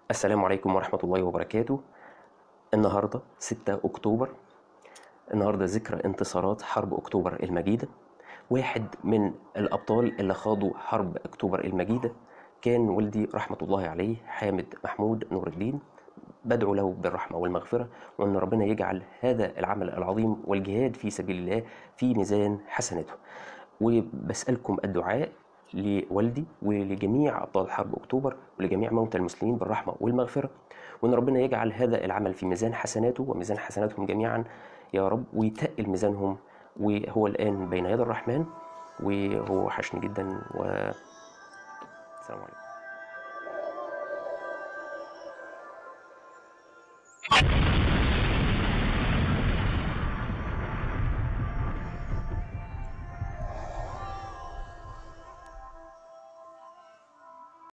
السلام عليكم ورحمة الله وبركاته. النهاردة 6 أكتوبر. النهاردة ذكرى انتصارات حرب أكتوبر المجيدة. واحد من الأبطال اللي خاضوا حرب أكتوبر المجيدة كان والدي رحمة الله عليه، حامد محمود نور الدين. بدعو له بالرحمة والمغفرة، وأن ربنا يجعل هذا العمل العظيم والجهاد في سبيل الله في ميزان حسناته. وبسألكم الدعاء لوالدي ولجميع أبطال حرب أكتوبر ولجميع موتى المسلمين بالرحمة والمغفرة، وأن ربنا يجعل هذا العمل في ميزان حسناته وميزان حسناتهم جميعا يا رب، ويتقل ميزانهم. وهو الآن بين يد الرحمن، وهو وحشني جدا. والسلام عليكم.